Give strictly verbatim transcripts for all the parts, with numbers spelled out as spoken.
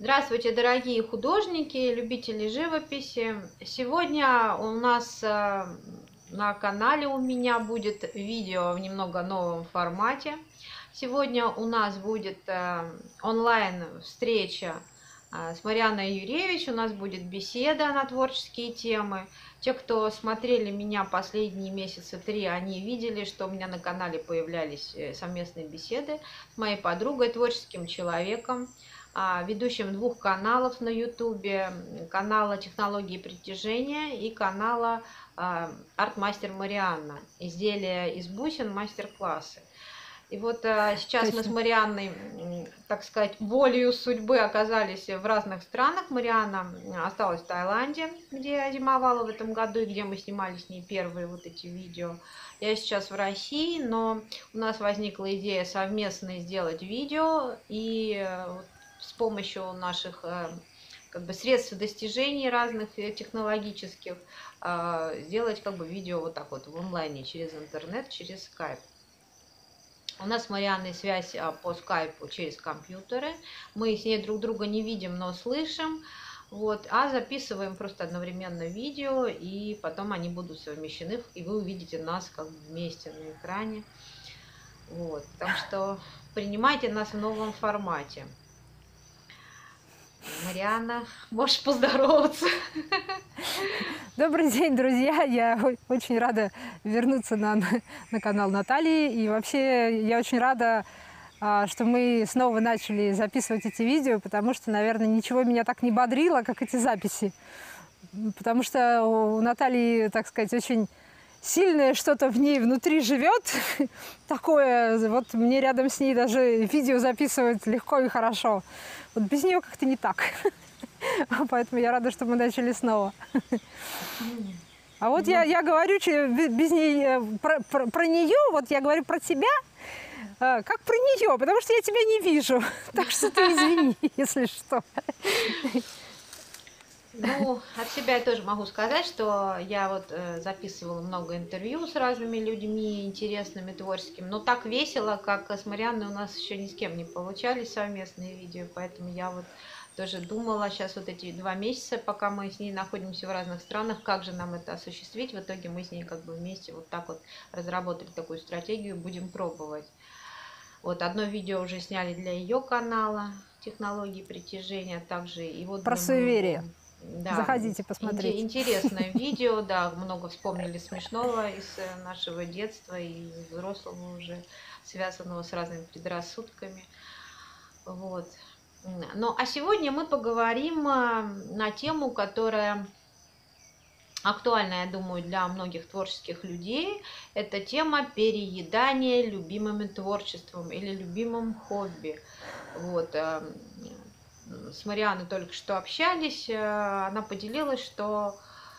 Здравствуйте, дорогие художники, любители живописи. Сегодня у нас э, на канале у меня будет видео в немного новом формате. Сегодня у нас будет э, онлайн встреча э, с Марианной Юревич. У нас будет беседа на творческие темы. Те, кто смотрели меня последние месяцы три, они видели, что у меня на канале появлялись совместные беседы с моей подругой, творческим человеком, ведущим двух каналов на ютубе, канала «Технологии притяжения» и канала «Арт-мастер Марианна». Изделия из бусин, мастер-классы. И вот сейчас Точно. мы с Марианной, так сказать, волею судьбы оказались в разных странах. Марианна осталась в Таиланде, где я зимовала в этом году, и где мы снимали с ней первые вот эти видео. Я сейчас в России, но у нас возникла идея совместно сделать видео, и с помощью наших как бы средств достижений разных технологических сделать как бы видео вот так вот в онлайне, через интернет, через скайп. У нас с Марианной связь по скайпу через компьютеры. Мы с ней друг друга не видим, но слышим. Вот, а записываем просто одновременно видео, и потом они будут совмещены, и вы увидите нас как бы вместе на экране. Вот, так что принимайте нас в новом формате. Марианна, можешь поздороваться. Добрый день, друзья! Я очень рада вернуться на, на канал Натальи. И вообще я очень рада, что мы снова начали записывать эти видео, потому что, наверное, ничего меня так не бодрило, как эти записи. Потому что у Натальи, так сказать, очень сильное что-то в ней внутри живет. Такое, вот мне рядом с ней даже видео записывать легко и хорошо. Вот без нее как-то не так. Поэтому я рада, что мы начали снова. А вот я, я говорю без нее, про, про, про нее, вот я говорю про тебя, как про нее, потому что я тебя не вижу. Так что ты извини, если что. Ну, от себя я тоже могу сказать, что я вот э, записывала много интервью с разными людьми интересными, творческими, но так весело, как с Марианной, у нас еще ни с кем не получались совместные видео, поэтому я вот тоже думала сейчас вот эти два месяца, пока мы с ней находимся в разных странах, как же нам это осуществить. В итоге мы с ней как бы вместе вот так вот разработали такую стратегию, будем пробовать. Вот одно видео уже сняли для ее канала «Технологии притяжения», также и вот про суеверие. Да, заходите посмотреть. Интересное видео, да, много вспомнили смешного из нашего детства и взрослого уже, связанного с разными предрассудками. Вот. Ну, а сегодня мы поговорим на тему, которая актуальна, я думаю, для многих творческих людей. Это тема переедания любимым творчеством или любимым хобби. Вот. С Марианной только что общались, она поделилась, что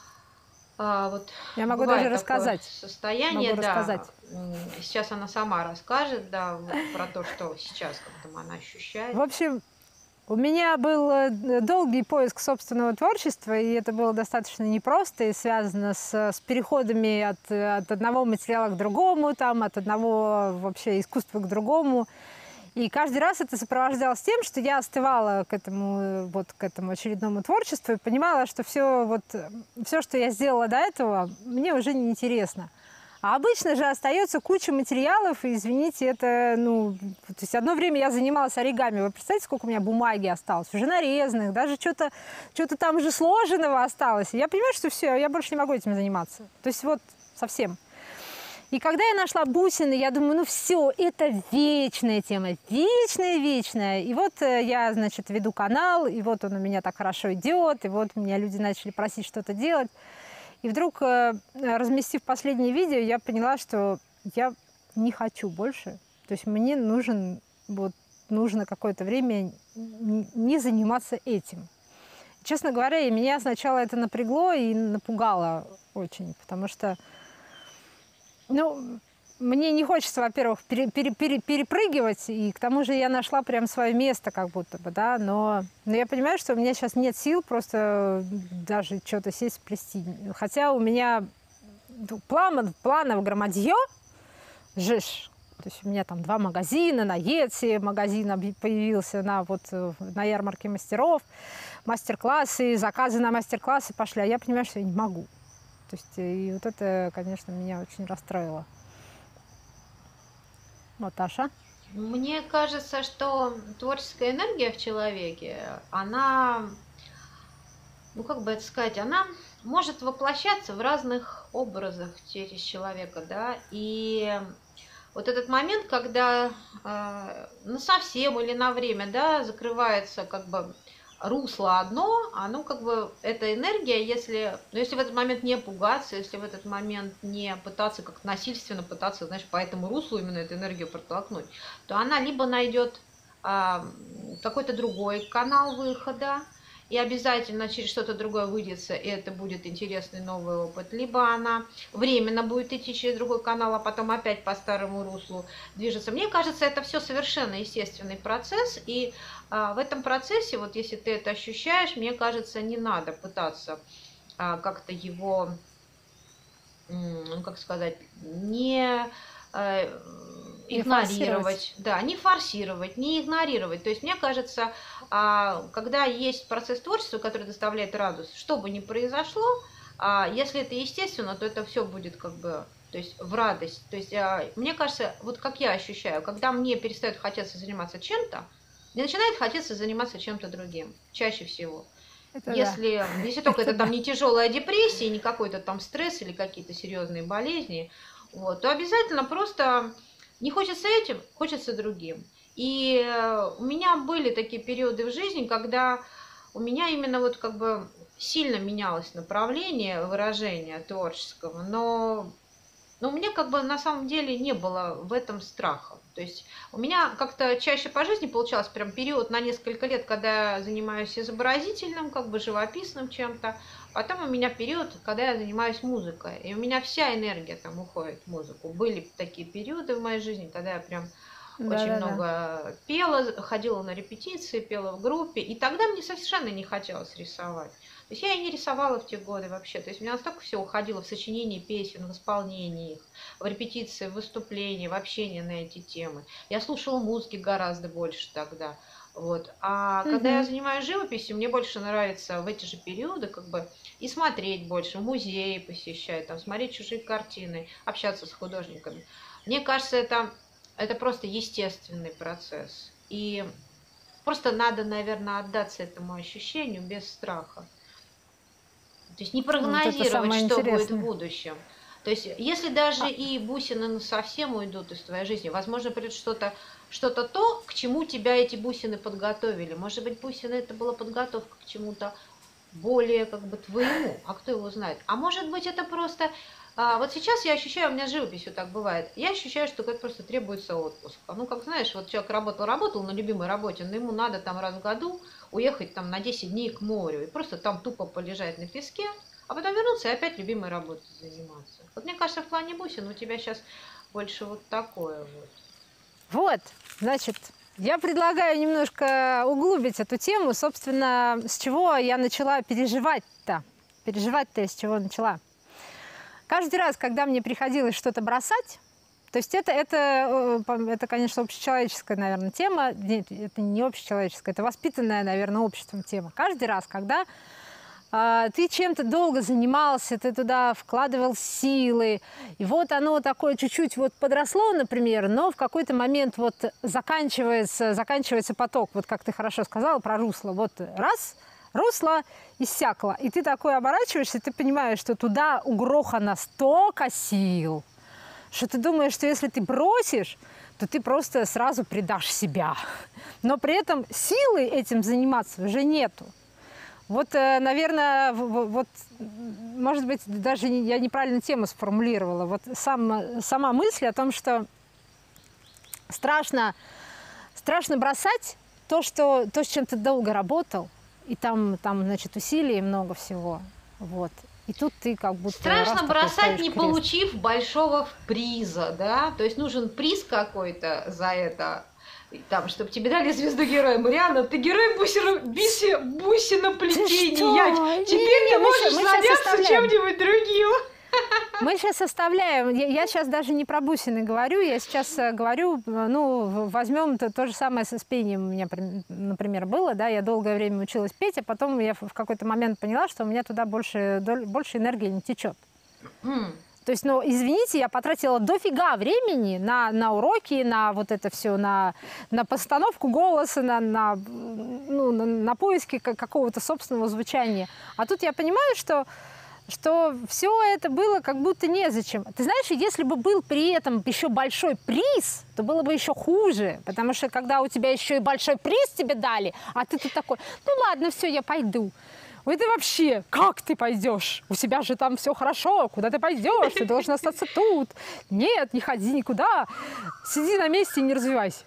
вот я могу даже рассказать состояние, могу да, рассказать. Сейчас она сама расскажет, да, вот, про то, что сейчас как-то она ощущает. В общем, у меня был долгий поиск собственного творчества, и это было достаточно непросто и связано с, с переходами от, от одного материала к другому, там, от одного вообще искусства к другому. И каждый раз это сопровождалось тем, что я остывала к этому, вот, к этому очередному творчеству и понимала, что все, вот, все, что я сделала до этого, мне уже не интересно. А обычно же остается куча материалов, и, извините, это, ну, то есть одно время я занималась оригами. Вы представляете, сколько у меня бумаги осталось, уже нарезанных, даже что-то что-то там же сложенного осталось. И я понимаю, что все, я больше не могу этим заниматься. То есть вот совсем. И когда я нашла бусины, я думаю, ну все, это вечная тема, вечная, вечная. И вот я, значит, веду канал, и вот он у меня так хорошо идет, и вот меня люди начали просить что-то делать. И вдруг, разместив последнее видео, я поняла, что я не хочу больше. То есть мне нужен, вот, нужно какое-то время не заниматься этим. Честно говоря, и меня сначала это напрягло и напугало очень, потому что ну, мне не хочется, во-первых, пере, пере, пере, перепрыгивать, и к тому же я нашла прям свое место как будто бы, да, но, но я понимаю, что у меня сейчас нет сил просто даже что-то сесть плести. Хотя у меня планов, планов громадье, жиж, То есть у меня там два магазина, на Etsy магазин появился на, вот, на ярмарке мастеров, мастер-классы, заказы на мастер-классы пошли, а я понимаю, что я не могу. То есть и вот это, конечно, меня очень расстроило. Вот, Аша? Мне кажется, что творческая энергия в человеке, она, ну как бы это сказать, она может воплощаться в разных образах через человека, да, и вот этот момент, когда э, ну, совсем или на время, да, закрывается как бы русло одно, оно как бы, эта энергия, если, ну, если в этот момент не пугаться, если в этот момент не пытаться как насильственно пытаться, знаешь, по этому руслу именно эту энергию протолкнуть, то она либо найдет э, какой-то другой канал выхода, и обязательно через что-то другое выйдется, и это будет интересный новый опыт. Либо она временно будет идти через другой канал, а потом опять по старому руслу движется. Мне кажется, это все совершенно естественный процесс, и а, в этом процессе, вот если ты это ощущаешь, мне кажется, не надо пытаться а, как-то его, ну, как сказать, не... игнорировать, да, не форсировать, не игнорировать. То есть, мне кажется, когда есть процесс творчества, который доставляет радость, что бы ни произошло, если это естественно, то это все будет как бы, то есть в радость. То есть, мне кажется, вот как я ощущаю, когда мне перестает хотеться заниматься чем-то, мне начинает хотеться заниматься чем-то другим, чаще всего. Это если, да. если только это, это там да. не тяжелая депрессия, не какой-то там стресс или какие-то серьезные болезни, вот, то обязательно просто не хочется этим, хочется другим. И у меня были такие периоды в жизни, когда у меня именно вот как бы сильно менялось направление выражения творческого, но, но у меня как бы на самом деле не было в этом страха. То есть у меня как-то чаще по жизни получалось прям период на несколько лет, когда я занимаюсь изобразительным, как бы живописным чем-то. Потом у меня период, когда я занимаюсь музыкой, и у меня вся энергия там уходит в музыку. Были такие периоды в моей жизни, когда я прям да, очень да, много да. пела, ходила на репетиции, пела в группе, и тогда мне совершенно не хотелось рисовать. То есть я и не рисовала в те годы вообще. То есть у меня настолько все уходило в сочинение песен, в исполнении их, в репетиции, в выступлении, в общении на эти темы. Я слушала музыки гораздо больше тогда. Вот. А угу. когда я занимаюсь живописью, мне больше нравится в эти же периоды как бы и смотреть больше, музеи посещать, там, смотреть чужие картины, общаться с художниками. Мне кажется, это, это просто естественный процесс. И просто надо, наверное, отдаться этому ощущению без страха. То есть не прогнозировать, вот что будет в будущем. То есть если даже и бусины совсем уйдут из твоей жизни, возможно, придет что-то, что-то то, к чему тебя эти бусины подготовили. Может быть, бусины это была подготовка к чему-то более как бы твоему, а кто его знает. А может быть, это просто... А, вот сейчас я ощущаю, у меня живописью так бывает, я ощущаю, что это просто требуется отпуск. Ну, как знаешь, вот человек работал-работал на любимой работе, но ему надо там раз в году уехать там на десять дней к морю и просто там тупо полежать на песке, а потом вернуться и опять любимой работой заниматься. Вот мне кажется, в плане бусин у тебя сейчас больше вот такое вот. Вот, значит, я предлагаю немножко углубить эту тему, собственно, с чего я начала переживать-то. Переживать-то я с чего начала. Каждый раз, когда мне приходилось что-то бросать, то есть это, это, это, конечно, общечеловеческая, наверное, тема. Нет, это не общечеловеческая, это воспитанная, наверное, обществом тема. Каждый раз, когда э, ты чем-то долго занимался, ты туда вкладывал силы, и вот оно такое чуть-чуть вот подросло, например, но в какой-то момент вот заканчивается, заканчивается поток, вот как ты хорошо сказала про русло, вот раз – русло иссякло, и ты такой оборачиваешься, ты понимаешь, что туда угрохано столько сил, что ты думаешь, что если ты бросишь, то ты просто сразу предашь себя. Но при этом силы этим заниматься уже нету. Вот, наверное, вот, может быть, даже я неправильно тему сформулировала. Вот сам, сама мысль о том, что страшно, страшно бросать то, что, то, с чем ты долго работал, и там, там, значит, усилий много всего. Вот. И тут ты как будто... Страшно бросать, не крест. Получив большого приза, да? То есть нужен приз какой-то за это, там, чтобы тебе дали звезду героя. Марианна, ты герой бусина, биси, бусиноплетения. Теперь не, ты можешь мы, заняться мы чем-нибудь другим. Мы сейчас составляем, я, я сейчас даже не про бусины говорю, я сейчас говорю, ну, возьмем то, то же самое со с пением у меня, например, было, да, я долгое время училась петь, а потом я в какой-то момент поняла, что у меня туда больше, больше энергии не течет. Mm. То есть, ну, извините, я потратила дофига времени на, на уроки, на вот это все, на, на постановку голоса, на, на, ну, на, на поиски какого-то собственного звучания. А тут я понимаю, что, что все это было как будто незачем. Ты знаешь, если бы был при этом еще большой приз, то было бы еще хуже. Потому что когда у тебя еще и большой приз тебе дали, а ты тут такой, ну ладно, все, я пойду. Ой, ты вообще, как ты пойдешь? У тебя же там все хорошо, куда ты пойдешь? Ты должен остаться тут. Нет, не ходи никуда. Сиди на месте и не развивайся.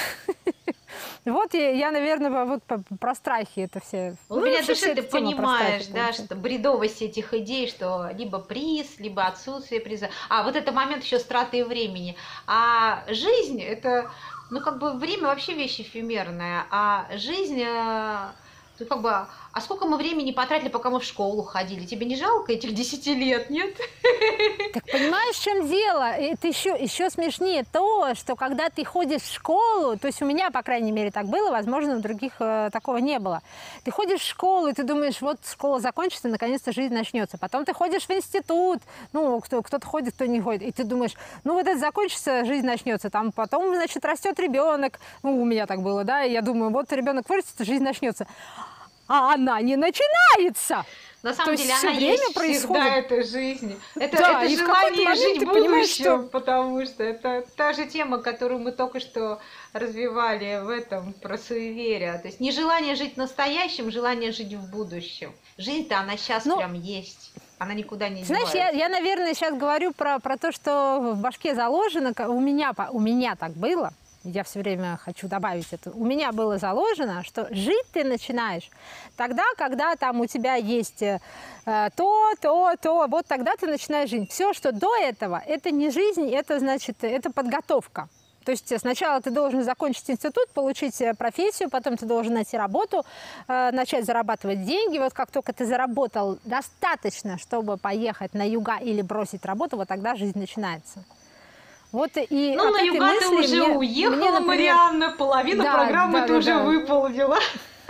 Вот я, я, наверное, вот про страхи это все. У меня души ты понимаешь, да, что бредовость этих идей, что либо приз, либо отсутствие приза. А вот это момент еще страты времени. А жизнь, это, ну, как бы время вообще вещь эфемерная. А жизнь... Ну, как бы, а сколько мы времени потратили, пока мы в школу ходили? Тебе не жалко этих десяти лет, нет? Так понимаешь, в чем дело? Это еще, еще смешнее то, что когда ты ходишь в школу, то есть у меня, по крайней мере, так было, возможно, у других э, такого не было. Ты ходишь в школу, и ты думаешь, вот школа закончится, наконец-то жизнь начнется. Потом ты ходишь в институт, ну, кто, кто-то ходит, кто не ходит, и ты думаешь, ну, вот это закончится, жизнь начнется. Там потом, значит, растет ребенок, ну, у меня так было, да, и я думаю, вот ребенок вырастет, жизнь начнется. А она не начинается. На самом То деле она есть происходит... всегда, это жизнь. Это, да, это желание жить в будущем, что... потому что это та же тема, которую мы только что развивали в этом, про суеверие. То есть не желание жить настоящим, желание жить в будущем. Жизнь-то она сейчас ну, прям есть. Она никуда не знаешь, девается. Я, я, наверное, сейчас говорю про, про то, что в башке заложено. У меня, у меня так было. Я все время хочу добавить это. У меня было заложено, что жить ты начинаешь тогда, когда там у тебя есть э, то, то, то, вот тогда ты начинаешь жить. Все, что до этого, это не жизнь, это значит, это подготовка. То есть сначала ты должен закончить институт, получить профессию, потом ты должен найти работу, э, начать зарабатывать деньги. Вот как только ты заработал достаточно, чтобы поехать на юга или бросить работу, вот тогда жизнь начинается. Вот и ну, на юга ты уже мне, уехала, мне, например... Марианна, половину да, программы да, ты да, уже да. выполнила.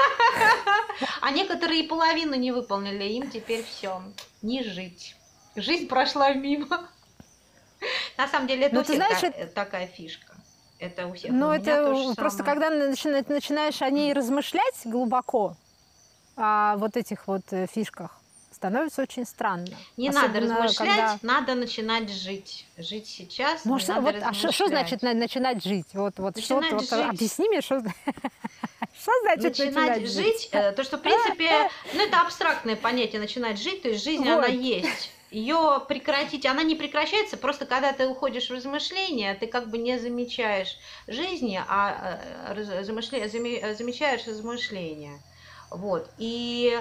А некоторые и половину не выполнили, им теперь все, не жить. Жизнь прошла мимо. На самом деле, это у всех такая фишка. Это у всех. Ну, это просто когда начинаешь о ней размышлять глубоко, о вот этих вот фишках, становится очень странно. Не надо размышлять, когда... надо начинать жить. Жить сейчас, может, не надо вот, размышлять. А что значит начинать жить? Вот, вот, начинать что, жить. Вот, объясни мне, что, что значит начинать, начинать жить? жить? То, что, в принципе, ну, это абстрактное понятие начинать жить, то есть жизнь, вот. Она есть. Ее прекратить, она не прекращается, просто когда ты уходишь в размышления, ты как бы не замечаешь жизни, а размышля... замечаешь размышления. Вот. И...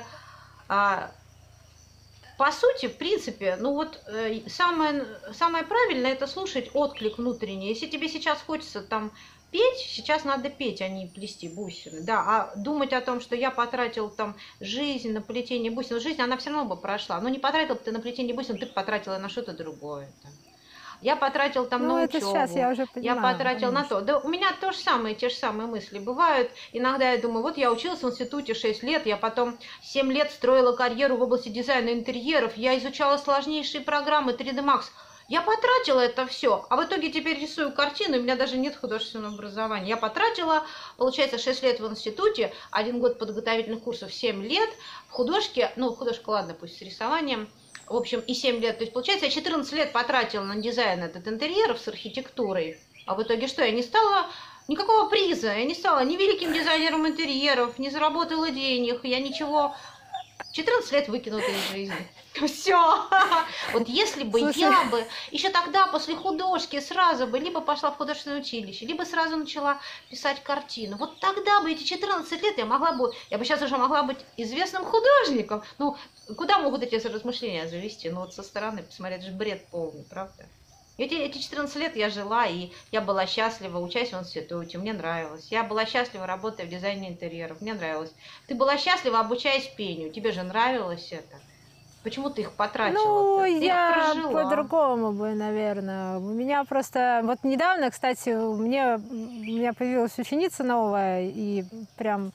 По сути, в принципе, ну вот э, самое, самое правильное это слушать отклик внутренний. Если тебе сейчас хочется там петь, сейчас надо петь, а не плести бусины. Да, а думать о том, что я потратил там жизнь на плетение бусин, жизнь она все равно бы прошла. Но не потратил бы ты на плетение бусин, ты бы потратила на что-то другое. Там. Я потратил там ну, на учебу, сейчас я, уже понимаю, я потратил конечно. на то. Да у меня то же самое, те же самые мысли бывают. Иногда я думаю, вот я училась в институте шесть лет, я потом семь лет строила карьеру в области дизайна интерьеров, я изучала сложнейшие программы три дэ Max. Я потратила это все, а в итоге теперь рисую картины, у меня даже нет художественного образования. Я потратила, получается, шесть лет в институте, один год подготовительных курсов, семь лет в художке, ну, художка, ладно, пусть с рисованием. В общем, и семь лет. То есть, получается, я четырнадцать лет потратила на дизайн этот интерьеров с архитектурой. А в итоге что? Я не стала никакого приза. Я не стала ни великим дизайнером интерьеров, не заработала денег. Я ничего... четырнадцать лет выкинута из жизни. Все. Вот если бы Слушай. я бы еще тогда после художки сразу бы либо пошла в художественное училище, либо сразу начала писать картину, вот тогда бы эти четырнадцать лет я могла бы, я бы сейчас уже могла быть известным художником. Ну, куда могут эти размышления завести? Ну, вот со стороны посмотреть, это же бред полный, правда? Эти, эти четырнадцать лет я жила, и я была счастлива, учась в институте, мне нравилось. Я была счастлива, работая в дизайне интерьеров, мне нравилось. Ты была счастлива, обучаясь пению, тебе же нравилось это. Почему ты их потратила? Ну, ты я их по-другому бы, наверное. У меня просто... Вот недавно, кстати, у меня, у меня появилась ученица новая, и прям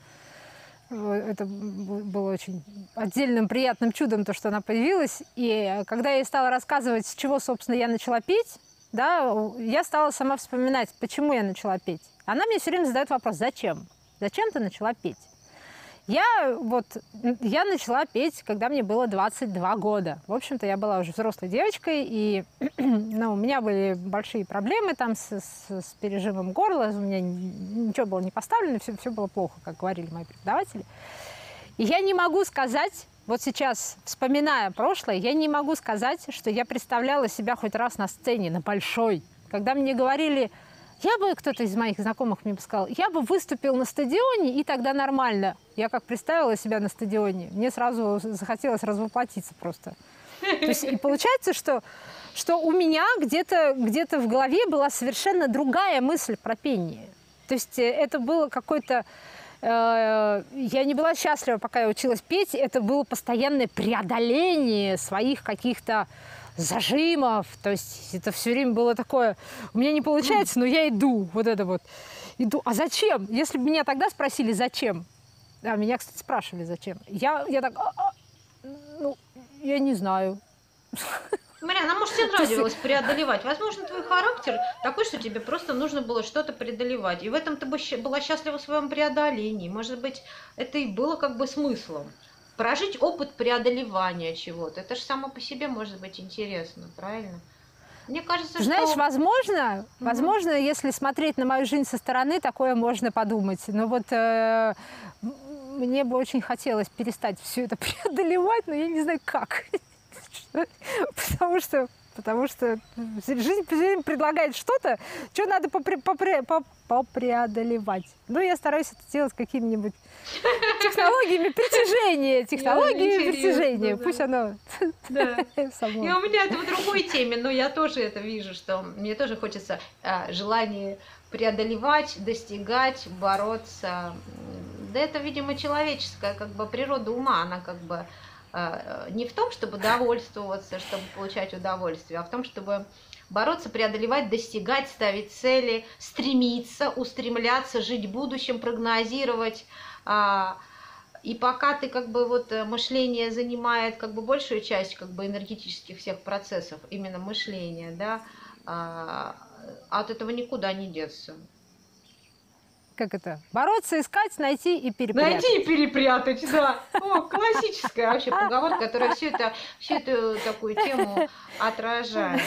это было очень отдельным приятным чудом, то, что она появилась. И когда я ей стала рассказывать, с чего, собственно, я начала петь, да, я стала сама вспоминать, почему я начала петь. Она мне все время задает вопрос: зачем? Зачем ты начала петь? Я вот, я начала петь, когда мне было двадцать два года. В общем-то, я была уже взрослой девочкой, и ну, у меня были большие проблемы там с, с, с пережимом горла, у меня ничего было не поставлено, все, все было плохо, как говорили мои преподаватели. И я не могу сказать, вот сейчас, вспоминая прошлое, я не могу сказать, что я представляла себя хоть раз на сцене, на большой. Когда мне говорили... Я бы, кто-то из моих знакомых мне бы сказал, я бы выступил на стадионе, и тогда нормально. Я как представила себя на стадионе, мне сразу захотелось развоплотиться просто. То есть, и получается, что, что у меня где-то где-то в голове была совершенно другая мысль про пение. То есть это было какое-то... Э, я не была счастлива, пока я училась петь. Это было постоянное преодоление своих каких-то... зажимов, то есть это все время было такое, у меня не получается, но я иду, вот это вот, иду. А зачем? Если бы меня тогда спросили, зачем? А меня, кстати, спрашивали, зачем. Я, я так, а, а, ну, я не знаю. Марьяна, а может, тебе нравилось преодолевать? Возможно, твой характер такой, что тебе просто нужно было что-то преодолевать. И в этом ты бы была счастлива в своем преодолении. Может быть, это и было как бы смыслом. Прожить опыт преодолевания чего-то. Это же само по себе может быть интересно, правильно? Мне кажется, что... Знаешь, возможно, Угу. возможно, если смотреть на мою жизнь со стороны, такое можно подумать. Но вот э, мне бы очень хотелось перестать все это преодолевать, но я не знаю как. Потому что... Потому что жизнь, жизнь предлагает что-то, что надо попре, попре, попреодолевать. Ну, я стараюсь это делать какими-нибудь технологиями притяжения. Технологиями притяжения. Пусть оно само. И у меня это в другой теме, но я тоже это вижу, что мне тоже хочется желание преодолевать, достигать, бороться. Да это, видимо, человеческая как бы природа ума, она как бы... не в том, чтобы довольствоваться, чтобы получать удовольствие, а в том, чтобы бороться, преодолевать, достигать, ставить цели, стремиться, устремляться, жить будущим, прогнозировать. И пока ты как бы вот мышление занимает как бы большую часть как бы энергетических всех процессов, именно мышления, да, от этого никуда не деться. Как это? Бороться, искать, найти и перепрятать. Найти и перепрятать, да. О, классическая вообще поговорка, которая всю, это, всю эту такую тему отражает.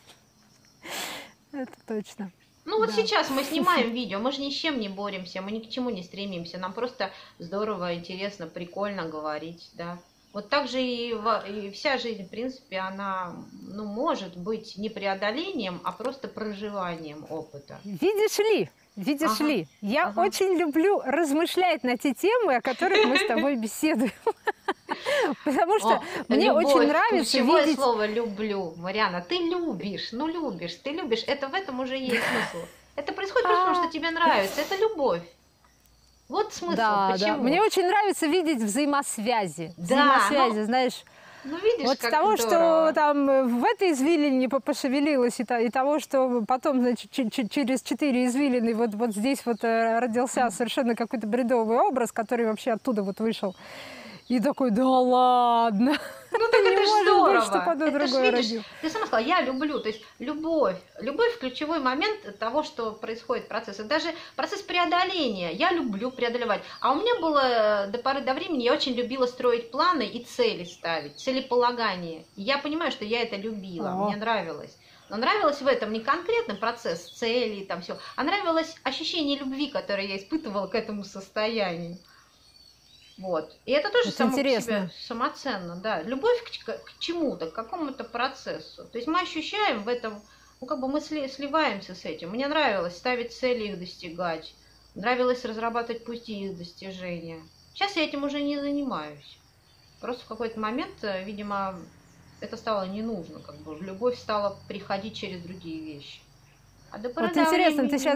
Это точно. Ну вот да. Сейчас мы снимаем видео, мы же ни с чем не боремся, мы ни к чему не стремимся. Нам просто здорово, интересно, прикольно говорить, да. Вот так же и, и вся жизнь, в принципе, она, ну, может быть не преодолением, а просто проживанием опыта. Видишь ли? Видишь ага. ли, я ага. очень люблю размышлять на те темы, о которых мы с тобой беседуем. Потому что О, мне любовь, очень нравится ключевое видеть... слово «люблю». Марьяна, ты любишь, ну любишь, ты любишь. Это в этом уже есть смысл. Это происходит просто потому, что тебе нравится. Это любовь. Вот смысл. Да, Почему? Да. Мне очень нравится видеть взаимосвязи. Да, взаимосвязи, ну... знаешь... Ну, видишь, вот как того, здорово. Что там в этой извилине пошевелилось, и, и того, что потом, значит, через четыре извилины вот, вот здесь вот родился совершенно какой-то бредовый образ, который вообще оттуда вот вышел. И такой, да ладно. Ну так это же здорово. Быть, чтобы оно это ж, видишь, родил. Ты сама сказала, я люблю. То есть любовь. Любовь – ключевой момент того, что происходит процесс. Это даже процесс преодоления. Я люблю преодолевать. А у меня было до поры до времени, я очень любила строить планы и цели ставить, целеполагание. И я понимаю, что я это любила, О. мне нравилось. Но нравилось в этом не конкретный процесс целей, там все, а нравилось ощущение любви, которое я испытывала к этому состоянию. Вот. И это тоже это само интересно. по себе самоценно, да. Любовь к, к чему-то, к какому-то процессу. То есть мы ощущаем в этом, ну как бы мы сли, сливаемся с этим. Мне нравилось ставить цели, их достигать. Нравилось разрабатывать пути их достижения. Сейчас я этим уже не занимаюсь. Просто в какой-то момент, видимо, это стало не нужно. Как бы любовь стала приходить через другие вещи. А до вот интересно, времени... ты сейчас...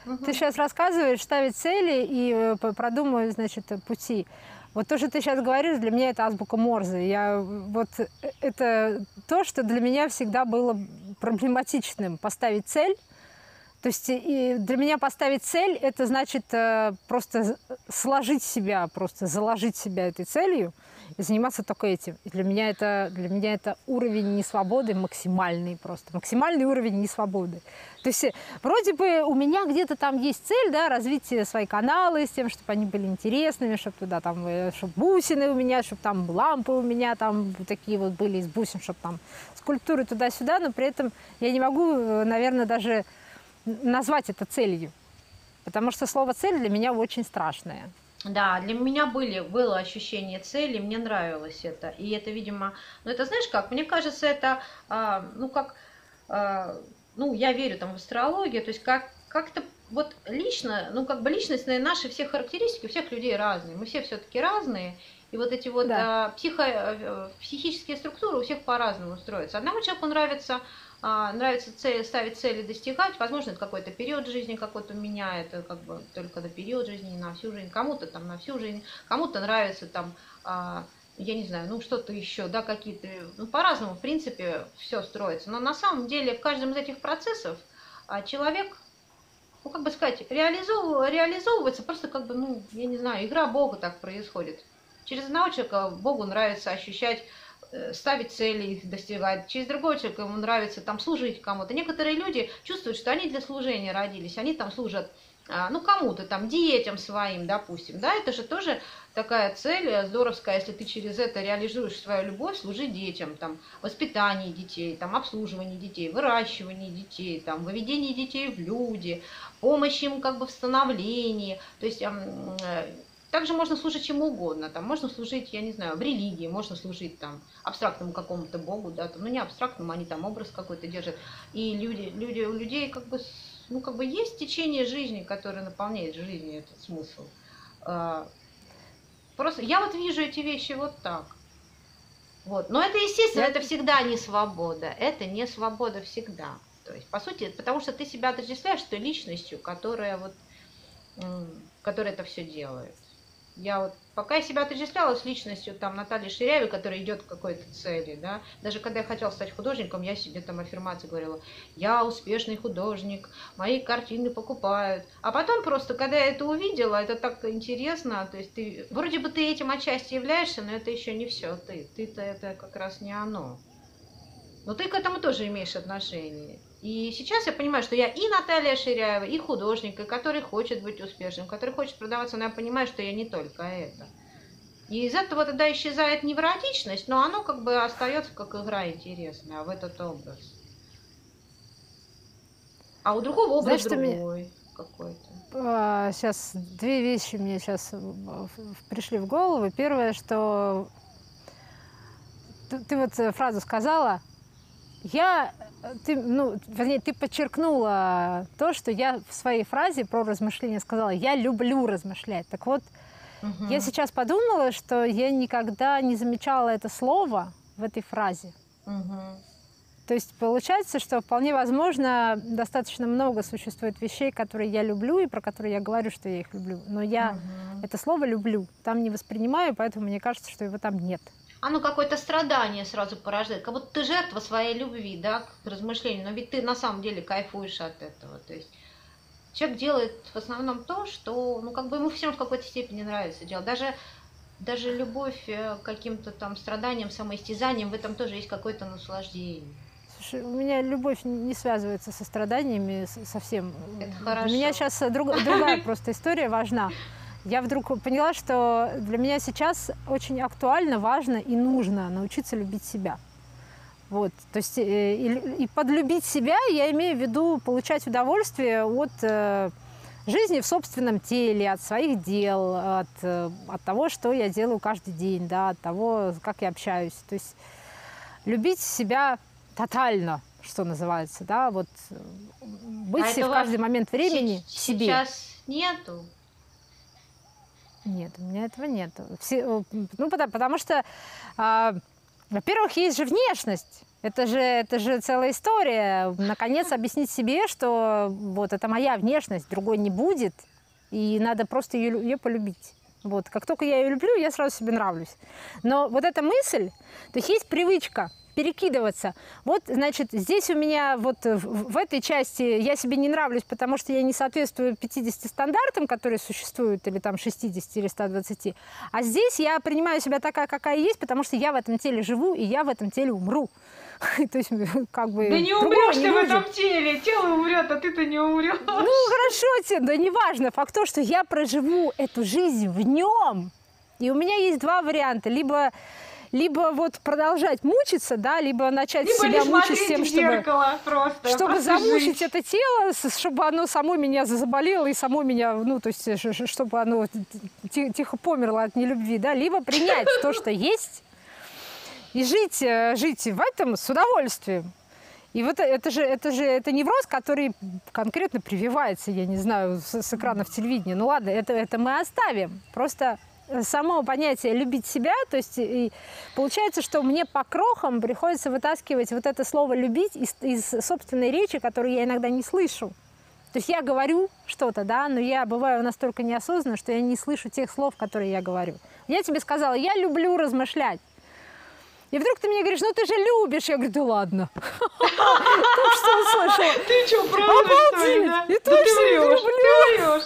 Угу. Ты сейчас рассказываешь, ставить цели и продумывать, значит, пути. Вот то, что ты сейчас говоришь, для меня это азбука Морзе. Я, вот, это то, что для меня всегда было проблематичным. Поставить цель. То есть и для меня поставить цель – это значит просто сложить себя, просто заложить себя этой целью и заниматься только этим. И для меня это, для меня это уровень несвободы максимальный просто. Максимальный уровень несвободы. То есть вроде бы у меня где-то там есть цель, да, развитие своих каналов, с тем, чтобы они были интересными, чтобы туда там, чтобы бусины у меня, чтобы там лампы у меня там такие вот были из бусин, чтобы там скульптуры туда-сюда, но при этом я не могу, наверное, даже назвать это целью. Потому что слово «цель» для меня очень страшное. Да, для меня были, было ощущение цели, мне нравилось это. И это, видимо, ну это знаешь как, мне кажется, это, а, ну как, а, ну я верю там в астрологию, то есть как, как-то вот лично, ну как бы личностные наши все характеристики у всех людей разные, мы все все-таки разные. И вот эти вот да. а, психо, психические структуры у всех по-разному устроятся. Одному человеку нравится... Нравится цель, ставить цели, достигать. Возможно, это какой-то период жизни, как вот у меня, это как бы только на период жизни, не на всю жизнь. Кому-то там на всю жизнь, кому-то нравится там, я не знаю, ну что-то еще, да, какие-то, ну по-разному, в принципе, все строится. Но на самом деле в каждом из этих процессов человек, ну как бы сказать, реализов... реализовывается просто как бы, ну, я не знаю, игра Бога так происходит. Через одного человека Богу нравится ощущать, ставить цели, их достигать. Через другого человека ему нравится там служить кому-то. Некоторые люди чувствуют, что они для служения родились, они там служат, ну, кому-то, там, детям своим, допустим, да, это же тоже такая цель здоровская, если ты через это реализуешь свою любовь, служить детям, там, воспитание детей, там, обслуживание детей, выращивание детей, там, выведение детей в люди, помощь им, как бы, в становлении, то есть... Также можно служить чему угодно, там можно служить, я не знаю, в религии, можно служить там абстрактному какому-то богу, да, там, ну не абстрактному, они там образ какой-то держат. И люди, люди, у людей как бы, ну как бы есть течение жизни, которое наполняет жизнь, этот смысл. Просто я вот вижу эти вещи вот так. Вот. Но это, естественно, я... это всегда не свобода, это не свобода всегда. То есть, по сути, потому что ты себя отождествляешь той личностью, которая вот, которая это все делает. Я вот, пока я себя отождествляла с личностью там Натальи Ширяевой, которая идет к какой-то цели, да, даже когда я хотела стать художником, я себе там аффирмации говорила, я успешный художник, мои картины покупают. А потом просто, когда я это увидела, это так интересно, то есть ты, вроде бы ты этим отчасти являешься, но это еще не все ты, ты-то это как раз не оно. Но ты к этому тоже имеешь отношение. И сейчас я понимаю, что я и Наталья Ширяева, и художник, и который хочет быть успешным, который хочет продаваться, но я понимаю, что я не только это. И из этого тогда исчезает невротичность, но оно как бы остается как игра интересная в этот образ. А у другого образ Знаешь, другой меня... какой-то. Сейчас две вещи мне сейчас пришли в голову. Первое, что ты, ты вот фразу сказала, я, ты, ну, вернее, ты подчеркнула то, что я в своей фразе про размышления сказала. Я люблю размышлять. Так вот, угу. Я сейчас подумала, что я никогда не замечала это слово в этой фразе. Угу. То есть получается, что вполне возможно, достаточно много существует вещей, которые я люблю и про которые я говорю, что я их люблю. Но я угу. это слово люблю там не воспринимаю, поэтому мне кажется, что его там нет. Оно какое-то страдание сразу порождает, как будто ты жертва своей любви, да, к размышлению, но ведь ты на самом деле кайфуешь от этого, то есть человек делает в основном то, что, ну, как бы ему всем в какой-то степени нравится делать, даже, даже любовь к каким-то там страданиям, самоистязаниям, в этом тоже есть какое-то наслаждение. Слушай, у меня любовь не связывается со страданиями совсем. Это хорошо. Для меня сейчас друг, другая просто история важна. Я вдруг поняла, что для меня сейчас очень актуально, важно и нужно научиться любить себя. Вот. То есть и, и подлюбить себя я имею в виду получать удовольствие от э, жизни в собственном теле, от своих дел, от, э, от того, что я делаю каждый день, да, от того, как я общаюсь. То есть любить себя тотально, что называется, да, вот быть а в каждый момент времени в себе. Сейчас нету. Нет, у меня этого нет. Все, ну, потому, потому что, а, во-первых, есть же внешность. Это же, это же целая история. Наконец объяснить себе, что вот это моя внешность, другой не будет, и надо просто ее, ее полюбить. Вот. Как только я ее люблю, я сразу себе нравлюсь. Но вот эта мысль, то есть есть привычка перекидываться. Вот, значит, здесь у меня вот в, в этой части я себе не нравлюсь, потому что я не соответствую пятидесяти стандартам, которые существуют, или там шестидесяти, или ста двадцати. А здесь я принимаю себя такая, какая есть, потому что я в этом теле живу, и я в этом теле умру. То есть, как бы... Да не умрешь ты в этом теле, тело умрет, а ты-то не умрешь. Ну, хорошо тебе, да неважно. Факт то, что я проживу эту жизнь в нем. И у меня есть два варианта. Либо... Либо вот продолжать мучиться, да, либо начать либо себя мучить с тем, чтобы, просто, чтобы просто замучить жить. это тело, чтобы оно само меня заболело и само меня, ну, то есть, чтобы оно тихо померло от нелюбви, да, либо принять то, что есть, и жить, жить в этом с удовольствием. И вот это же, это же это невроз, который конкретно прививается, я не знаю, с, с экранов телевидения. Ну ладно, это, это мы оставим. Просто само понятие «любить себя», то есть и получается, что мне по крохам приходится вытаскивать вот это слово «любить» из, из собственной речи, которую я иногда не слышу. То есть я говорю что-то, да, но я бываю настолько неосознанно, что я не слышу тех слов, которые я говорю. Я тебе сказала, я люблю размышлять. И вдруг ты мне говоришь, ну ты же любишь. Я говорю, да ладно. Только что услышала. Ты что, правда, что ли, да? И точно люблю.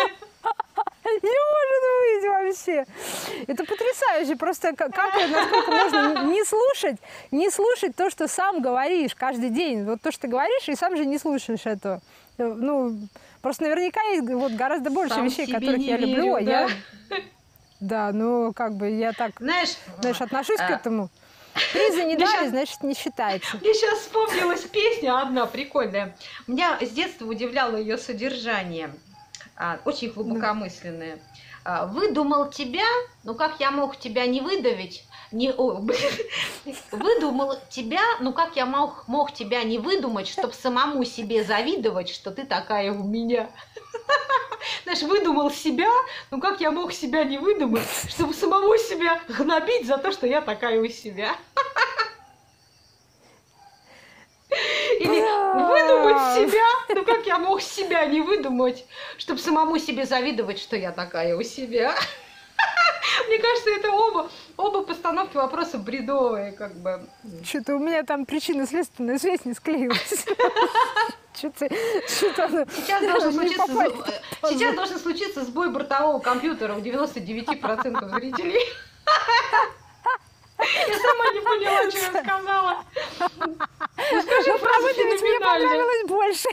Не может быть вообще. Это потрясающе. Просто как, насколько можно не слушать, не слушать то, что сам говоришь каждый день. Вот то, что ты говоришь, и сам же не слушаешь это. Ну, просто наверняка есть вот гораздо больше сам вещей, которых я люблю. Верю, а да? Я... Да, ну, как бы я так, знаешь, знаешь отношусь а... к этому. Призы не дали, сейчас... значит, не считается. Мне сейчас вспомнилась песня одна прикольная. Меня с детства удивляло ее содержание. Очень глубокомысленные. Да. Выдумал тебя, ну как я мог тебя не выдавить? Не, о, блин. Выдумал тебя, ну как я мог, мог тебя не выдумать, чтобы самому себе завидовать, что ты такая у меня? Знаешь, выдумал себя, ну как я мог себя не выдумать, чтобы самому себя гнобить за то, что я такая у себя? Или выдумать себя, ну как я мог себя не выдумать, чтобы самому себе завидовать, что я такая у себя. Мне кажется, это оба, оба постановки вопроса бредовые, как бы. Что-то у меня там причинно-следственная связь не склеилась. Сейчас должен случиться, сейчас должен случиться сбой бортового компьютера у девяноста девяти процентов зрителей. Я сама не поняла, что я сказала. Ну, скажи, фразу феноменальную. Мне понравилось больше.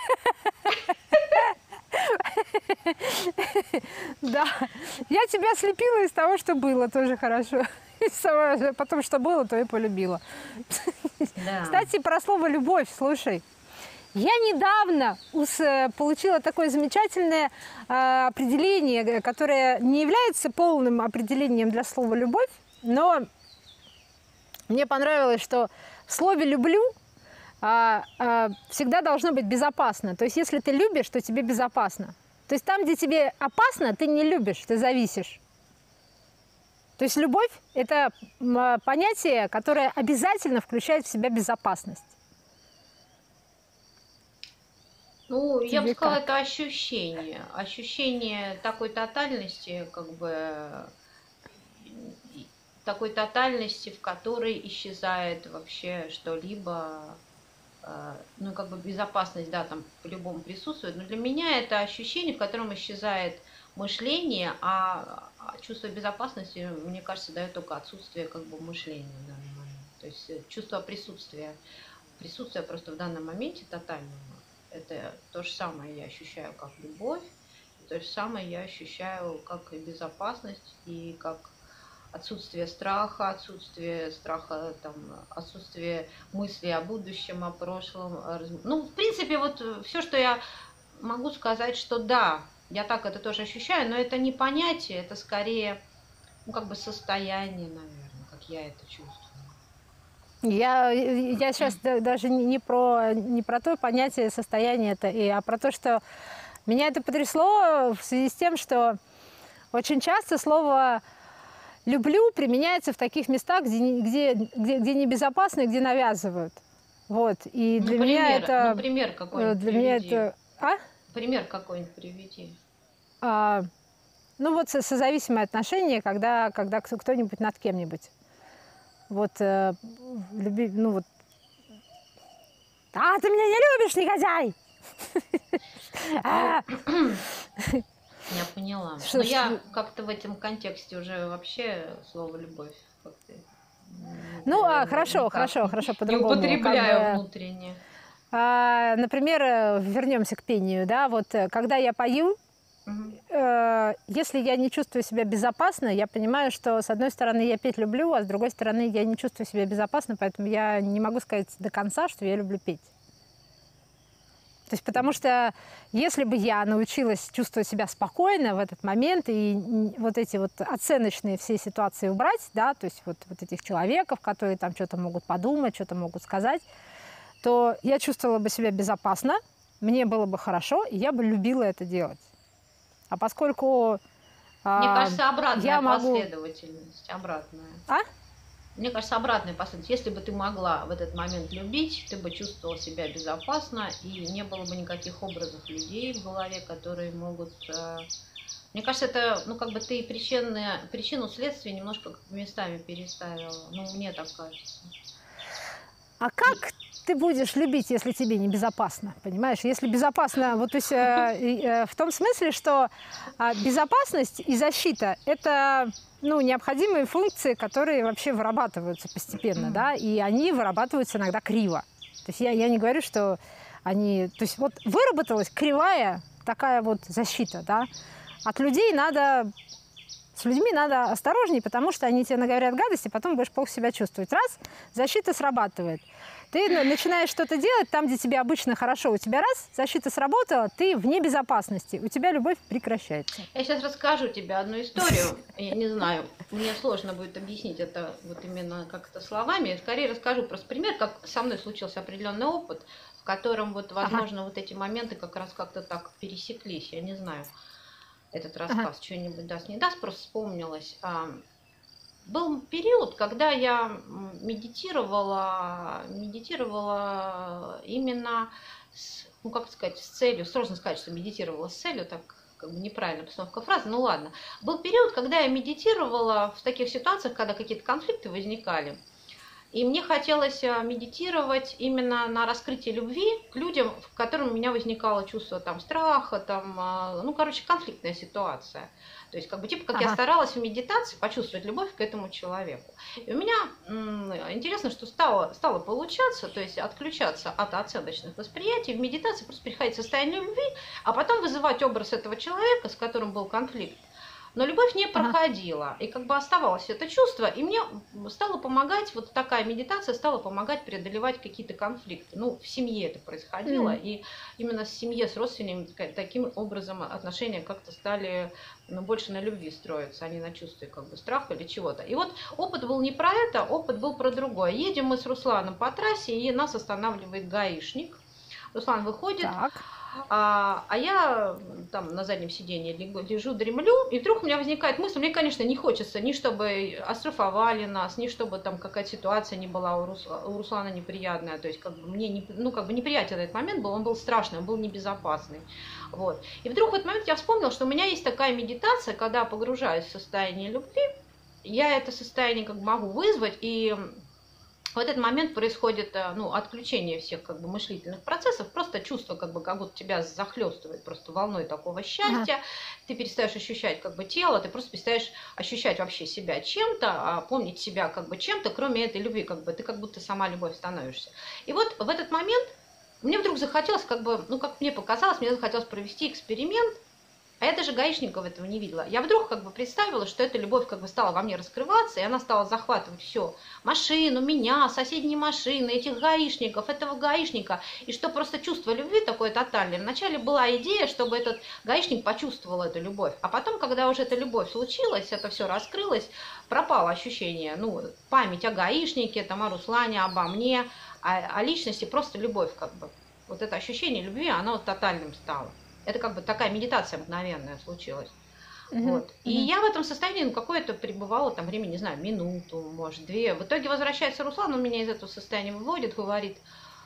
Да. Я тебя слепила из того, что было, тоже хорошо. Потом, что было, то и полюбила. Да. Кстати, про слово «любовь», слушай. Я недавно получила такое замечательное определение, которое не является полным определением для слова «любовь», но мне понравилось, что в слове «люблю» а, а, всегда должно быть безопасно. То есть если ты любишь, то тебе безопасно. То есть там, где тебе опасно, ты не любишь, ты зависишь. То есть любовь – это понятие, которое обязательно включает в себя безопасность. Ну, тебе я бы сказала, как? Это ощущение. Ощущение такой тотальности, как бы... такой тотальности, в которой исчезает вообще что-либо, э, ну, как бы безопасность, да, там по-любому присутствует, но для меня это ощущение, в котором исчезает мышление, а, а чувство безопасности, мне кажется, дает только отсутствие, как бы, мышления в данный момент. То есть чувство присутствия, присутствие просто в данном моменте тотального, это то же самое я ощущаю, как любовь, то же самое я ощущаю, как и безопасность, и как отсутствие страха, отсутствие страха, там, отсутствие мыслей о будущем, о прошлом. Ну, в принципе, вот все, что я могу сказать, что да, я так это тоже ощущаю, но это не понятие, это скорее, ну, как бы состояние, наверное, как я это чувствую. Я, я сейчас даже не про, не про то понятие состояния, это, а про то, что меня это потрясло в связи с тем, что очень часто слово «люблю» применяется в таких местах, где, где, где, где небезопасно и где навязывают. Вот. И Ну, для пример, меня это... ну, пример какой-нибудь Для меня приведи. это... А? Пример какой-нибудь приведи. А, ну вот со- созависимые отношения, когда, когда кто- кто-нибудь над кем-нибудь. Вот, э, люби, ну вот... А, ты меня не любишь, негодяй! А! Я поняла. Что Но ж я вы- как-то в этом контексте уже вообще слово «любовь» как-то, м, Ну, а, наверное, хорошо, никак хорошо, хорошо, не по-другому. Как употребляю бы, внутренне. а, например, э, вернемся к пению, да, вот э, когда я пою, Мгм. э, если я не чувствую себя безопасно, я понимаю, что с одной стороны я петь люблю, а с другой стороны я не чувствую себя безопасно, поэтому я не могу сказать до конца, что я люблю петь. То есть потому что если бы я научилась чувствовать себя спокойно в этот момент и н- вот эти вот оценочные все ситуации убрать, да, то есть вот, вот этих человеков, которые там что-то могут подумать, что-то могут сказать, то я чувствовала бы себя безопасно, мне было бы хорошо, и я бы любила это делать. А поскольку Мне а, кажется, обратная я могу... последовательность. Обратная. А? Мне кажется, обратная последовательность. Если бы ты могла в этот момент любить, ты бы чувствовала себя безопасно, и не было бы никаких образов людей в голове, которые могут... э, Мне кажется, это, ну, как бы ты причинные, причину следствия немножко как бы местами переставила. Ну, мне так кажется. А как ты будешь любить, если тебе небезопасно, понимаешь? Если безопасно, вот то есть, э, и, э, в том смысле, что а, безопасность и защита – это ну, необходимые функции, которые вообще вырабатываются постепенно, да, и они вырабатываются иногда криво. То есть я, я не говорю, что они… То есть вот выработалась кривая такая вот защита, да. От людей надо… С людьми надо осторожней, потому что они тебе наговорят гадости, потом будешь плохо себя чувствовать. Раз, защита срабатывает. Ты на- начинаешь что-то делать там, где тебе обычно хорошо. У тебя раз, защита сработала, ты вне безопасности. У тебя любовь прекращается. Я сейчас расскажу тебе одну историю. Я не знаю, мне сложно будет объяснить это вот именно как-то словами. Я скорее расскажу просто пример, как со мной случился определенный опыт, в котором вот, возможно, вот эти моменты как раз как-то так пересеклись. Я не знаю, этот рассказ Ага. что-нибудь даст, не даст, просто вспомнилось. А, Был период, когда я м, медитировала, медитировала именно, с, ну как сказать, с целью, сложно сказать, что медитировала с целью, так как бы неправильная постановка фразы, ну ладно. Был период, когда я медитировала в таких ситуациях, когда какие-то конфликты возникали. И мне хотелось а, медитировать именно на раскрытие любви к людям, в котором у меня возникало чувство там страха, там, а, ну, короче, конфликтная ситуация. То есть, как бы, типа, как я Ага. старалась в медитации почувствовать любовь к этому человеку. И у меня м, интересно, что стало, стало получаться, то есть отключаться от оценочных восприятий, в медитации просто переходить в состояние любви, а потом вызывать образ этого человека, с которым был конфликт. Но любовь не Ага. проходила, и как бы оставалось это чувство, и мне стало помогать, вот такая медитация стала помогать преодолевать какие-то конфликты. Ну, в семье это происходило, Мгм. и именно в семье с родственниками ка- таким образом отношения как-то стали, ну, больше на любви строиться, а не на чувстве как бы страха или чего-то. И вот опыт был не про это, опыт был про другое. Едем мы с Русланом по трассе, и нас останавливает гаишник. Руслан выходит, Так. а, а я там на заднем сиденье легу- лежу, дремлю, и вдруг у меня возникает мысль, мне, конечно, не хочется ни чтобы оштрафовали нас, ни чтобы там какая-то ситуация не была у, Рус, у Руслана неприятная, то есть как бы мне не, ну, как бы неприятен этот момент был, он был страшный, он был небезопасный. Вот. И вдруг в этот момент я вспомнила, что у меня есть такая медитация, когда я погружаюсь в состояние любви, я это состояние как бы могу вызвать, и в этот момент происходит, ну, отключение всех как бы мыслительных процессов, просто чувство, как бы, как будто тебя захлестывает просто волной такого счастья, ага. Ты перестаешь ощущать как бы тело, ты просто перестаешь ощущать вообще себя чем-то, а помнить себя как бы чем-то, кроме этой любви, как бы ты как будто сама любовь становишься. И вот в этот момент мне вдруг захотелось, как бы, ну, как мне показалось, мне захотелось провести эксперимент. А я даже гаишников этого не видела. Я вдруг как бы представила, что эта любовь как бы стала во мне раскрываться, и она стала захватывать все. Машину, меня, соседние машины, этих гаишников, этого гаишника. И что просто чувство любви такое тотальное. Вначале была идея, чтобы этот гаишник почувствовал эту любовь. А потом, когда уже эта любовь случилась, это все раскрылось, пропало ощущение, ну, память о гаишнике, там, о Руслане, обо мне, о, о личности, просто любовь как бы. Вот это ощущение любви, оно вот тотальным стало. Это как бы такая медитация мгновенная случилась. Mm-hmm. Вот. И mm-hmm. я в этом состоянии, ну, какое-то пребывала там время, не знаю, минуту, может, две. В итоге возвращается Руслан, он меня из этого состояния выводит, говорит: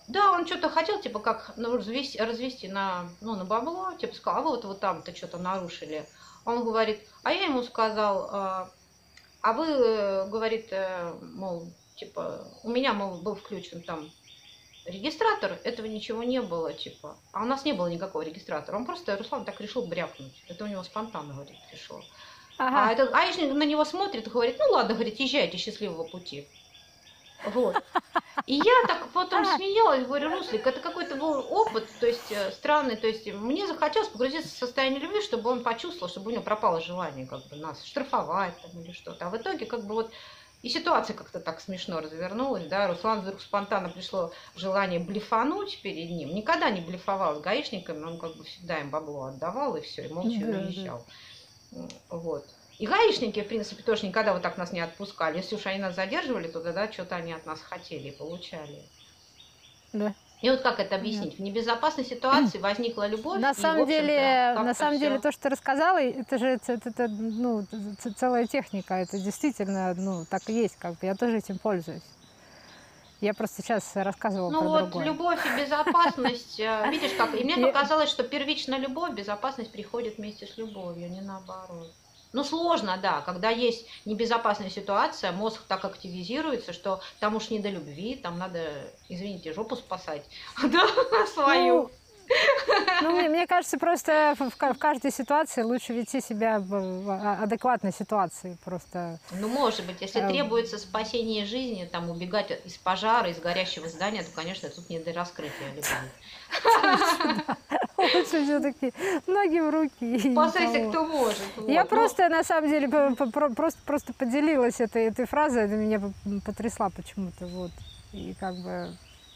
Да, он что-то хотел, типа, как ну, развести, развести на, ну, на бабло, типа, сказал, а вы вот, вот там-то что-то нарушили. Он говорит, а я ему сказал, а, а вы, э, говорит, э, мол, типа, у меня, мол, был включен там регистратор, этого ничего не было, типа. А у нас не было никакого регистратора. Он просто, Руслан так решил брякнуть. Это у него спонтанно, говорит, пришло. Ага. А этот гаишник на него смотрит и говорит, ну ладно, говорит, езжайте, счастливого пути. Вот. И я так потом смеялась, говорю, Руслик, это какой-то был опыт, то есть э, странный, то есть мне захотелось погрузиться в состояние любви, чтобы он почувствовал, чтобы у него пропало желание как бы нас штрафовать там, или что-то. А в итоге как бы вот и ситуация как-то так смешно развернулась, да, Руслан вдруг спонтанно пришло желание блефануть перед ним, никогда не блефовал с гаишниками, он как бы всегда им бабло отдавал и все, и молча Да, уезжал. Вот. И гаишники, в принципе, тоже никогда вот так нас не отпускали. Если уж они нас задерживали, то да, что-то они от нас хотели и получали. Да. И вот как это объяснить? В небезопасной ситуации возникла любовь. На и, самом в общем-то, деле, как-то на самом всё. деле, то, что ты рассказала, это же это, это, ну, ц- целая техника. Это действительно, ну, так и есть, как бы. Я тоже этим пользуюсь. Я просто сейчас рассказывала Ну про вот, другое. любовь и безопасность, э, видишь как, и мне Я- показалось, что первично любовь, безопасность приходит вместе с любовью, не наоборот. Ну сложно, да, когда есть небезопасная ситуация, мозг так активизируется, что там уж не до любви, там надо, извините, жопу спасать, да, свою. Ну, мне, мне кажется, просто в, в каждой ситуации лучше вести себя в, в адекватной ситуации. Просто Ну, может быть, если Эм. требуется спасение жизни, там, убегать из пожара, из горящего здания, то, конечно, тут не до раскрытия любви. лучше все-таки ноги в руки. и Спасайся, никого. кто может. Я вот. Ну, просто, на самом деле, по- по- про- просто, просто поделилась этой, этой фразой, это меня п- потрясла почему-то, вот. И как бы...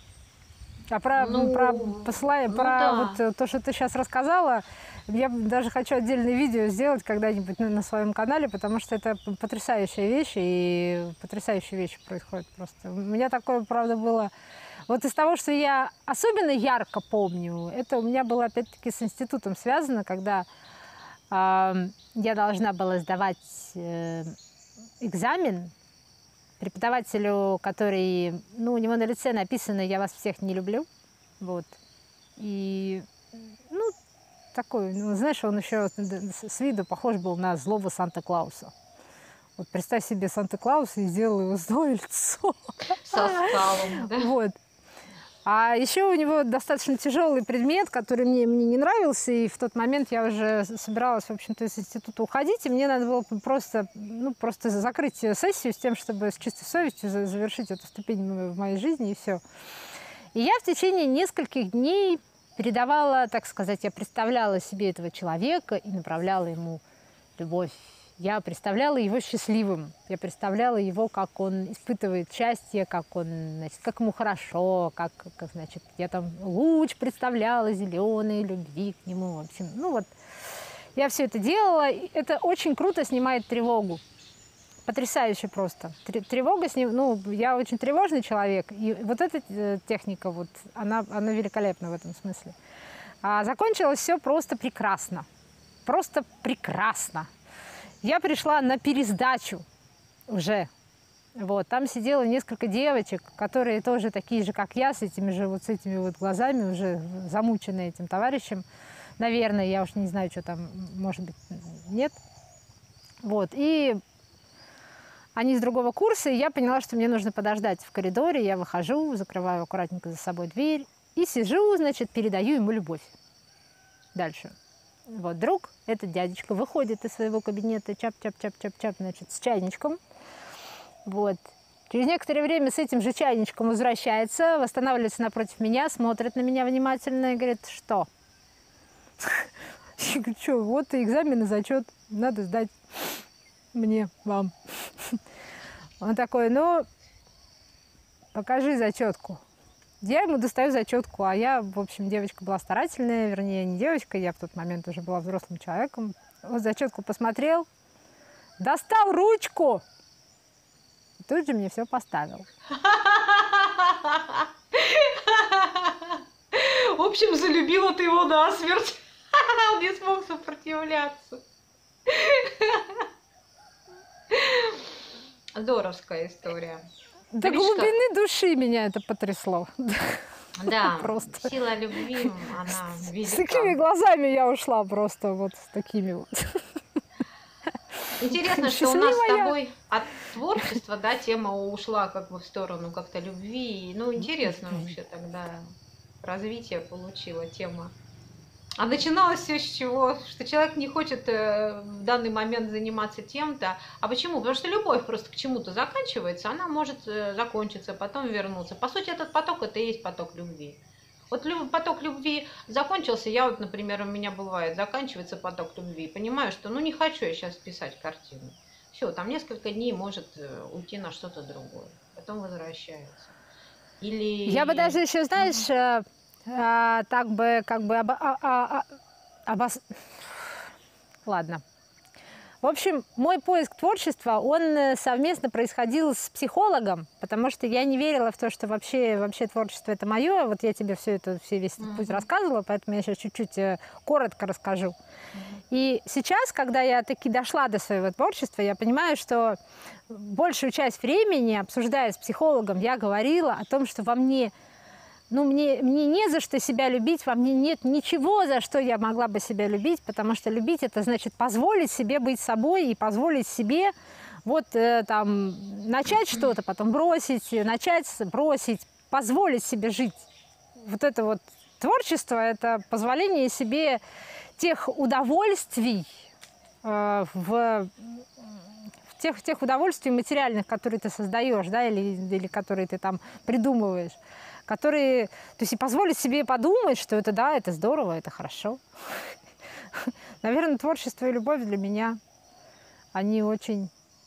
А про, Ну, про, посла- ну про да. вот э, то, что ты сейчас рассказала, я даже хочу отдельное видео сделать когда-нибудь на, на своем канале, потому что это п- потрясающая вещь, и потрясающие вещи происходят просто. У меня такое, правда, было... Вот из того, что я особенно ярко помню, это у меня было опять-таки с институтом связано, когда э, я должна была сдавать э, экзамен преподавателю, который, ну, у него на лице написано «Я вас всех не люблю». Вот. И, ну, такой, ну, знаешь, он еще с виду похож был на злого Санта-Клауса. Вот представь себе Санта-Клауса и сделал его злое лицо. Со скалом, да? Вот. А еще у него достаточно тяжелый предмет, который мне, мне не нравился, и в тот момент я уже собиралась, в общем-то, из института уходить, и мне надо было просто, ну, просто закрыть сессию с тем, чтобы с чистой совестью завершить эту ступень в моей жизни, и все. И я в течение нескольких дней передавала, так сказать, я представляла себе этого человека и направляла ему любовь. Я представляла его счастливым, я представляла его, как он испытывает счастье, как он, значит, как ему хорошо, как, как, значит, я там луч представляла зеленый, любви к нему, в общем, ну вот, я все это делала, и это очень круто снимает тревогу, потрясающе просто. Тревога с ним, ну, я очень тревожный человек, и вот эта техника, вот, она, она великолепна в этом смысле. А закончилось все просто прекрасно, просто прекрасно. Я пришла на пересдачу уже. Вот. Там сидело несколько девочек, которые тоже такие же, как я, с этими же вот, с этими вот глазами, уже замученные этим товарищем. Наверное, я уж не знаю, что там, может быть, нет. Вот. И они с другого курса, и я поняла, что мне нужно подождать в коридоре. Я выхожу, закрываю аккуратненько за собой дверь и сижу, значит, передаю ему любовь. Дальше. Вот, вдруг этот дядечка выходит из своего кабинета, чап-чап-чап-чап-чап, значит, с чайничком. Вот. Через некоторое время с этим же чайничком возвращается, восстанавливается напротив меня, смотрит на меня внимательно и говорит, что? Я говорю, что, вот и экзамен и зачет, надо сдать мне, вам. Он такой, ну, покажи зачетку. Я ему достаю зачетку, а я, в общем, девочка была старательная, вернее, не девочка, я в тот момент уже была взрослым человеком. Вот зачетку посмотрел, достал ручку, и тут же мне все поставил. В общем, залюбила ты его насмерть. Он не смог сопротивляться. Здоровская история. До Видишь, глубины души меня это потрясло. Да, Просто. сила любви, она велика. С такими глазами я ушла просто, вот с такими вот. Интересно, что у нас с Счастливая. тобой от творчества, да, тема ушла как бы в сторону как-то любви. Ну, интересно вообще тогда развитие получила тема. А начиналось все с чего? Что человек не хочет э, в данный момент заниматься тем-то. А почему? Потому что любовь просто к чему-то заканчивается, она может э, закончиться, потом вернуться. По сути, этот поток – это и есть поток любви. Вот люб- поток любви закончился, я вот, например, у меня бывает, заканчивается поток любви, понимаю, что ну не хочу я сейчас писать картину. Все, там несколько дней может э, уйти на что-то другое, потом возвращается. Или... Я бы даже еще, знаешь, э, э, так бы как бы оба- а- а- а- обос- Ладно. В общем, мой поиск творчества, он э, совместно происходил с психологом, потому что я не верила в то, что вообще, вообще творчество это мое. Вот я тебе все это, все весь этот путь рассказывала, поэтому я сейчас чуть-чуть э, коротко расскажу. И сейчас, когда я таки дошла до своего творчества, я понимаю, что большую часть времени, обсуждая с психологом, я говорила о том, что во мне, ну, мне, мне не за что себя любить, во мне нет ничего, за что я могла бы себя любить, потому что любить – это значит позволить себе быть собой и позволить себе вот э, там начать что-то, потом бросить, начать, бросить, позволить себе жить. Вот это вот творчество – это позволение себе тех удовольствий, э, в, в тех, тех удовольствий материальных, которые ты создаешь, да, или, или которые ты там придумываешь, которые, то есть и позволить себе подумать, что это, да, это здорово, это хорошо. Наверное, творчество и любовь для меня, они очень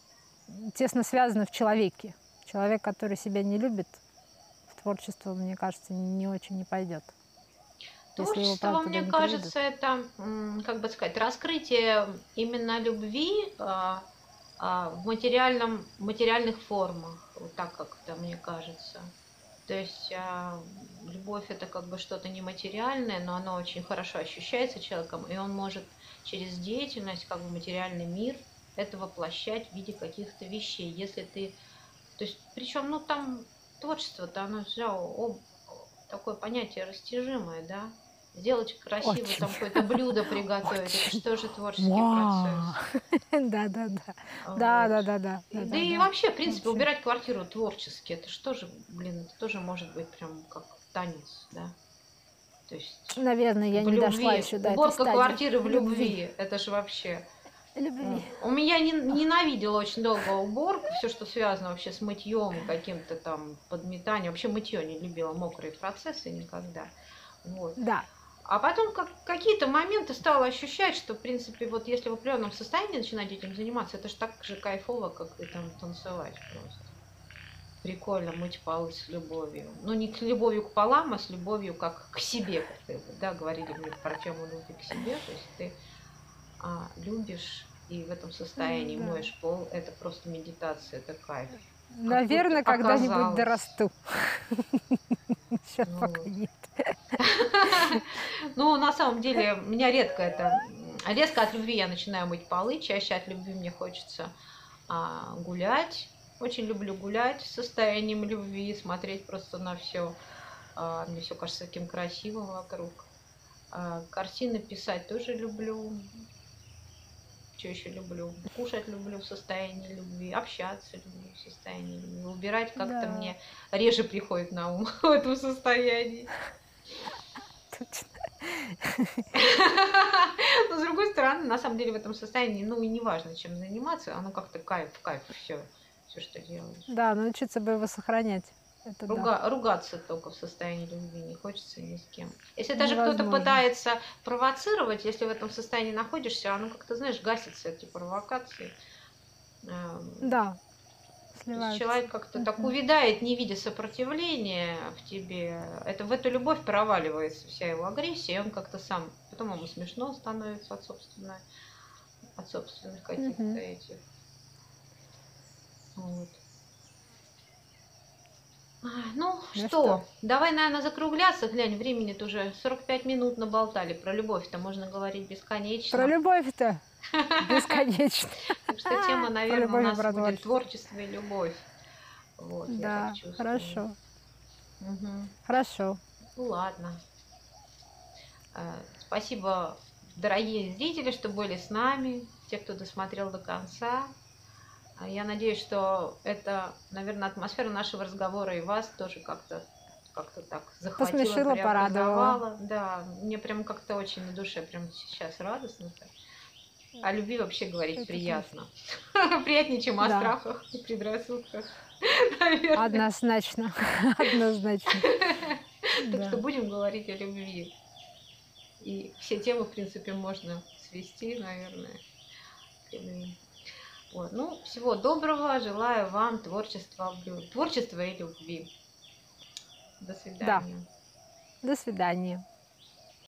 тесно связаны в человеке. Человек, который себя не любит, в творчество, мне кажется, не очень не пойдет. Творчество, мне кажется, это, как бы сказать, раскрытие именно любви а, а, в материальном, материальных формах, вот так как-то мне кажется. То есть а, любовь это как бы что-то нематериальное, но оно очень хорошо ощущается человеком, и он может через деятельность, как бы материальный мир, это воплощать в виде каких-то вещей. Если ты, то есть, причем, ну там творчество-то, оно же об, такое понятие растяжимое, да? Сделать красиво, очень. Там какое-то блюдо приготовить, очень. Это что же творческий Вау. процесс? Да, да, да. Вот. Да, да, да, да. Да, да и да. вообще, в принципе, вообще. убирать квартиру творчески, это что же, блин, это тоже может быть прям как танец, да? То есть, наверное, я в не любви. дошла еще до Уборка этой стадии. квартиры в любви, любви. это же вообще... Любви. У меня не, ненавидела очень долго уборку, все, что связано вообще с мытьем, каким-то там подметанием. Вообще мытье не любила, мокрые процессы никогда. Вот. Да. А потом как, какие-то моменты стала ощущать, что, в принципе, вот если в определенном состоянии начинать этим заниматься, это же так же кайфово, как и там танцевать просто. Прикольно мыть полы с любовью. Ну, не к любовью к полам, а с любовью как к себе, как ты, да, говорили мне про тему любви к себе. То есть ты а, любишь и в этом состоянии да. моешь пол, это просто медитация, это кайф. Наверное, когда-нибудь дорасту. Сейчас Ну, пока нет. Ну, на самом деле, у меня редко это... Резко от любви я начинаю мыть полы, чаще от любви мне хочется а, гулять. Очень люблю гулять с состоянием любви, смотреть просто на все. А, мне все кажется таким красивым вокруг. А, картины писать тоже люблю. Что еще люблю? Кушать люблю в состоянии любви, общаться люблю в состоянии любви. Убирать как-то Да. мне реже приходит на ум в этом состоянии. Но с другой стороны, на самом деле в этом состоянии, ну и не важно, чем заниматься, оно как-то кайф, кайф, все, все, что делаешь. Да, научиться бы его сохранять. Это Руга, да. Ругаться только в состоянии любви не хочется ни с кем. Если даже Невозможно. кто-то пытается провоцировать, если в этом состоянии находишься, оно как-то, знаешь, гасится, эти провокации. Да. Человек как-то так увядает, не видя сопротивления в тебе. Это в эту любовь проваливается вся его агрессия, и он как-то сам, потом ему смешно становится от собственной, от собственных каких-то Мгм. этих. Вот. А, Ну, Ну что, что? давай, наверное, закругляться. Глянь, времени-то уже сорок пять минут наболтали. Про любовь-то можно говорить бесконечно. Про любовь-то бесконечно. Так что тема, Про наверное, у любовь и нас про будет творчество. творчество и любовь. Вот, я Да, так чувствую. хорошо. Мгм. Хорошо. Ну ладно. Спасибо, дорогие зрители, что были с нами, те, кто досмотрел до конца. Я надеюсь, что это, наверное, атмосфера нашего разговора и вас тоже как-то как-то так захватила, посмешила, порадовала. Да, мне прям как-то очень на душе, прям сейчас радостно. О любви вообще говорить это приятно. Приятнее, чем о да. страхах и предрассудках. Наверное. Однозначно. Однозначно. Так что будем говорить о любви. И все темы, в принципе, можно свести, наверное. Вот. Ну, всего доброго. Желаю вам творчества, творчества и любви. До свидания. Да. До свидания.